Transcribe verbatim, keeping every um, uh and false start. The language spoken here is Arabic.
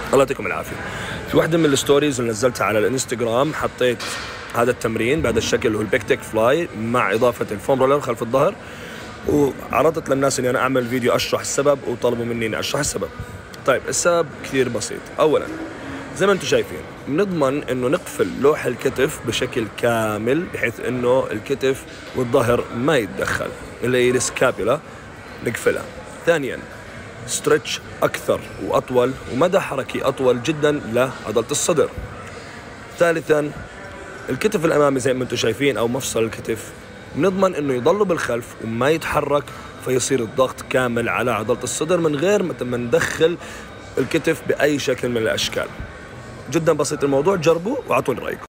الله يعطيكم العافيه. في واحده من الستوريز اللي نزلتها على الانستغرام حطيت هذا التمرين بهذا الشكل اللي هو البيك فلاي مع اضافه الفوم رولر خلف الظهر، وعرضت للناس اني انا اعمل فيديو اشرح السبب وطلبوا مني اني اشرح السبب. طيب السبب كثير بسيط. اولا زي ما انتم شايفين بنضمن انه نقفل لوح الكتف بشكل كامل بحيث انه الكتف والظهر ما يتدخل، اللي هي السكابولا نقفلها. ثانيا ستريتش اكثر واطول ومدى حركي اطول جدا لعضله الصدر. ثالثا الكتف الامامي زي ما انتم شايفين او مفصل الكتف بنضمن انه يضل بالخلف وما يتحرك، فيصير الضغط كامل على عضله الصدر من غير ما ندخل الكتف باي شكل من الاشكال. جدا بسيط الموضوع، جربوا واعطوني رايكم.